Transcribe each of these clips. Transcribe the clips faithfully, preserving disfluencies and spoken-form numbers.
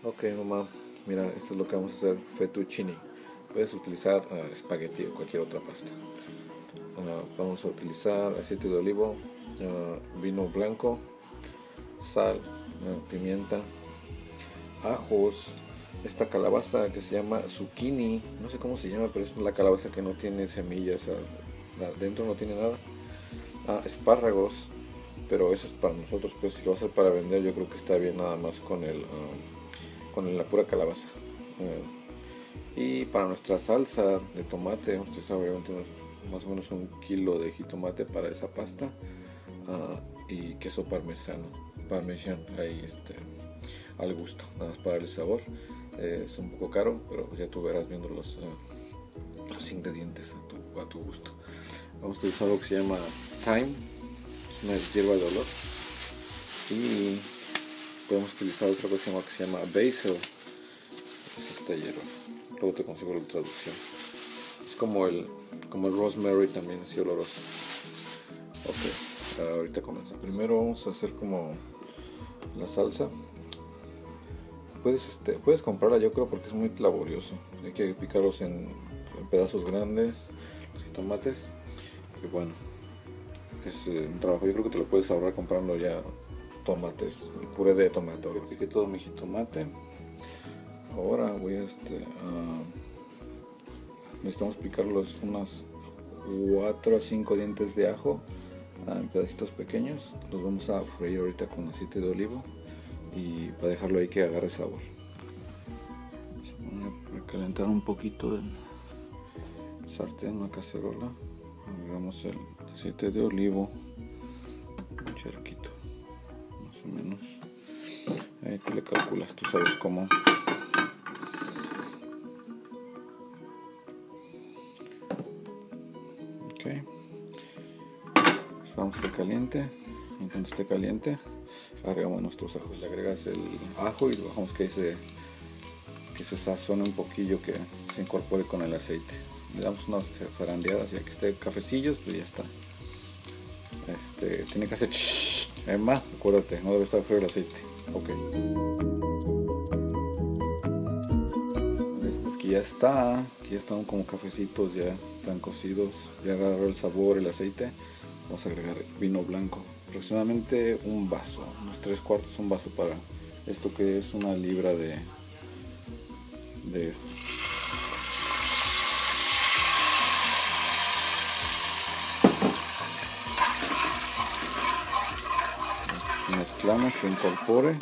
Ok, mamá, mira, esto es lo que vamos a hacer, fettuccine. Puedes utilizar uh, espagueti o cualquier otra pasta. Uh, vamos a utilizar aceite de olivo, uh, vino blanco, sal, uh, pimienta, ajos, esta calabaza que se llama zucchini, no sé cómo se llama, pero es la calabaza que no tiene semillas, uh, adentro no tiene nada. Uh, espárragos, pero eso es para nosotros, pues si lo vas a hacer para vender yo creo que está bien nada más con el... Uh, con la pura calabaza. Uh, y para nuestra salsa de tomate, usted sabe, obviamente más o menos un kilo de jitomate para esa pasta, uh, y queso parmesano, parmesano, ahí este, al gusto, nada más para darle sabor. Eh, es un poco caro, pero pues ya tú verás viendo los, uh, los ingredientes a tu, a tu gusto. Vamos a utilizar algo que se llama thyme, es una hierba de olor, y podemos utilizar otra cosa que se llama basil, es esta hierba, luego te consigo la traducción. Es como el, como el rosemary, también así oloroso. Ok, ahorita comenzamos. Primero vamos a hacer como la salsa. Puedes, este, puedes comprarla, yo creo, porque es muy laborioso. Hay que picarlos en, en pedazos grandes, los jitomates. Y bueno, es eh, un trabajo. Yo creo que te lo puedes ahorrar comprando ya tomates, el puré de tomate. Ahora piqué todo mi jitomate. Ahora voy a este uh, necesitamos picarlos unas cuatro a cinco dientes de ajo uh, en pedacitos pequeños. Los vamos a freír ahorita con aceite de olivo y para dejarlo ahí que agarre sabor. Voy a precalentar un poquito del sartén, una cacerola. Agregamos el aceite de olivo, un charquito más o menos, ahí tú le calculas, tú sabes cómo. Ok, pues vamos a estar caliente, y cuando esté caliente agregamos nuestros ajos. Le agregas el ajo y dejamos que se, que se sazone un poquillo, que se incorpore con el aceite. Le damos unas zarandeadas y ya que esté cafecillos, pues ya está. Este, tiene que hacer Emma, acuérdate, no debe estar frío el aceite. Ok. Este es que ya está, aquí ya están como cafecitos, ya están cocidos, ya agarró el sabor, el aceite. Vamos a agregar vino blanco, aproximadamente un vaso, unos tres cuartos, un vaso para esto que es una libra de, de esto. Mezclamos, que incorpore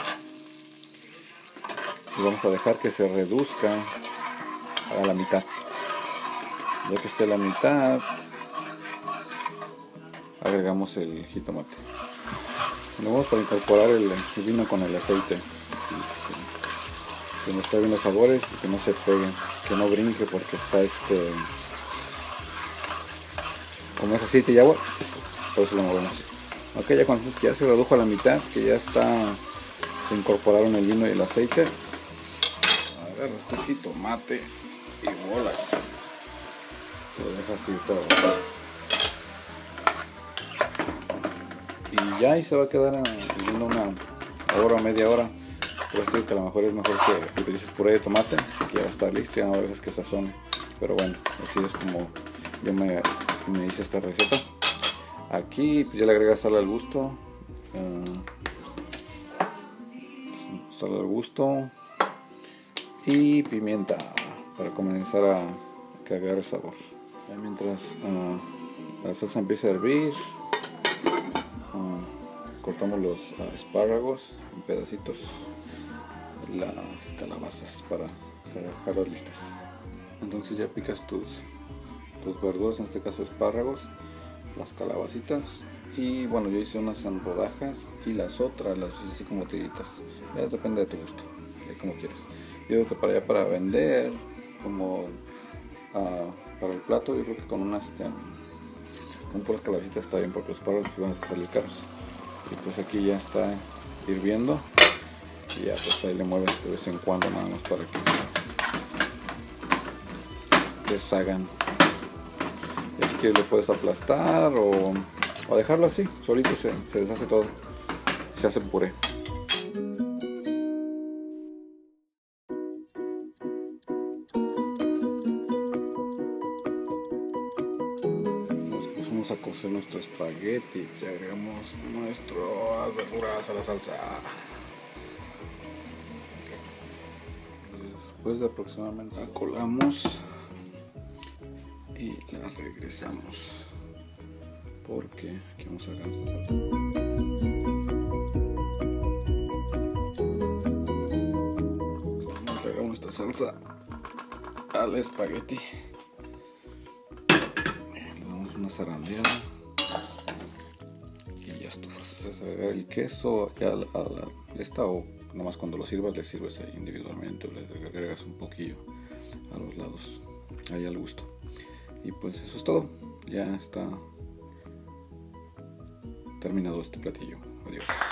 y vamos a dejar que se reduzca a la mitad. Ya que esté a la mitad, agregamos el jitomate. Lo vamos para incorporar el, el vino con el aceite, este, que nos traigan los sabores y que no se peguen, que no brinque, porque está este como es aceite y agua, por eso lo movemos. Ok, ya cuando que ya se redujo a la mitad, que ya está, se incorporaron el vino y el aceite, agarra este jitomate y bolas, se lo deja así todo, y ya ahí se va a quedar viendo una hora o media hora. Por esto que a lo mejor es mejor que utilices puré de tomate, que ya va a estar listo, ya no dejes que sazone. Pero bueno, así es como yo me, me hice esta receta. Aquí pues ya le agregas sal al gusto, uh, sal al gusto y pimienta para comenzar a que agarre sabor. Ya mientras uh, la salsa empieza a hervir, uh, cortamos los uh, espárragos en pedacitos, las calabazas para dejarlas listas. Entonces ya picas tus, tus verduras, en este caso espárragos, las calabacitas, y bueno, yo hice unas en rodajas y las otras las hice así como tiritas. Ya depende de tu gusto, de como quieres. Yo digo que para allá para vender, como uh, para el plato, yo creo que con unas este, con puras calabacitas está bien, porque los espárragos van a salir caros. Y pues aquí ya está hirviendo y ya pues ahí le mueves de vez en cuando, nada más para que deshagan. Es que lo puedes aplastar o, o dejarlo así, solito se, se deshace todo, se hace puré. vamos a cocer nuestro espagueti. Ya agregamos nuestras verduras a la salsa. Después de aproximadamente la colamos y la regresamos, porque aquí vamos a agregar nuestra salsa. Agregamos nuestra salsa al espagueti. Le damos una zarandeada y ya estufas. Vas a agregar el queso ya a la, a la esta, o nomás cuando lo sirvas le sirves ahí individualmente, o le agregas un poquillo a los lados, ahí al gusto. Y pues eso es todo, ya está terminado este platillo. Adiós.